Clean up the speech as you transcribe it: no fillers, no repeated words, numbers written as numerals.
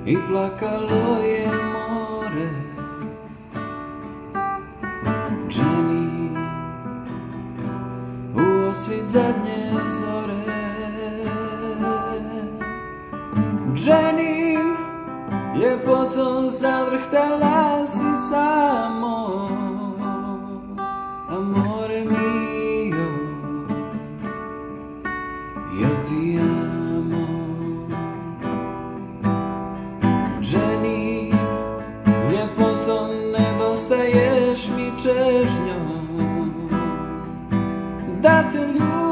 i plakalo je more. Jenny, u osvit zadnje zore. Jenny, ljepotom zadrhtala si samo, amore mio, io ti amo. Jenny, ljepotom nedostaješ mi čežnjom, da te ljubim.